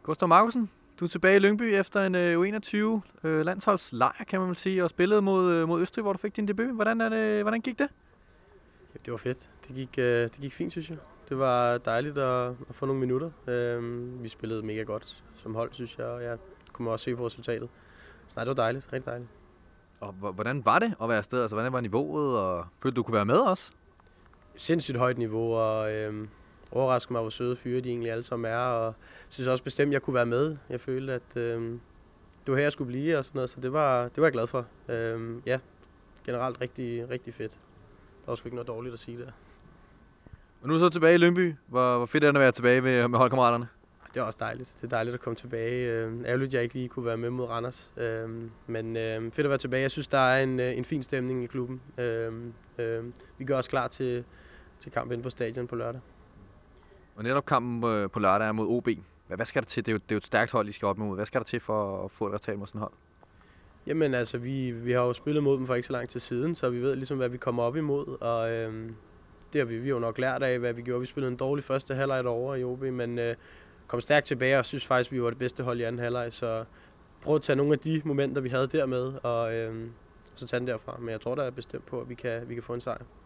Gustav Markussen, du er tilbage i Lyngby efter en U21 landsholdslejr, kan man vel sige, og spillede mod Østrig, hvor du fik din debut. Hvordan gik det? Ja, det var fedt. Det gik fint, synes jeg. Det var dejligt at få nogle minutter. Vi spillede mega godt som hold, synes jeg, og jeg kunne også se på resultatet. Så nej, det var dejligt. Rigtig dejligt. Og hvordan var det at være afsted? Altså, hvordan var niveauet, og følte du kunne være med også? Sindssygt højt niveau, og overraskede mig, hvor søde fyre de egentlig alle sammen er, og synes også bestemt, at jeg kunne være med. Jeg følte, at det var her, jeg skulle blive, og sådan noget, så det var jeg glad for. Ja, generelt rigtig, rigtig fedt. Der var sgu ikke noget dårligt at sige der. Og nu er du så tilbage i Lyngby. Hvor fedt er det at være tilbage med holdkammeraterne? Det er også dejligt. Det er dejligt at komme tilbage. Ærgerligt, at jeg ikke lige kunne være med mod Randers. Men fedt at være tilbage. Jeg synes, der er en fin stemning i klubben. Vi gør os klar til kampen på stadion på lørdag. Og netop kampen på lørdag er mod OB. Hvad skal der til? Det er jo et stærkt hold, I skal op mod. Hvad skal der til for at få et resultat mod sådan et hold? Jamen altså, vi har jo spillet mod dem for ikke så lang tid siden, så vi ved ligesom, hvad vi kommer op imod. Og det har vi jo nok lært af, hvad vi gjorde. Vi spillede en dårlig første halvleg derovre i OB, men kom stærkt tilbage og synes faktisk, vi var det bedste hold i anden halvleg. Så prøv at tage nogle af de momenter, vi havde dermed, og så tage den derfra. Men jeg tror, der er bestemt på, at vi kan få en sejr.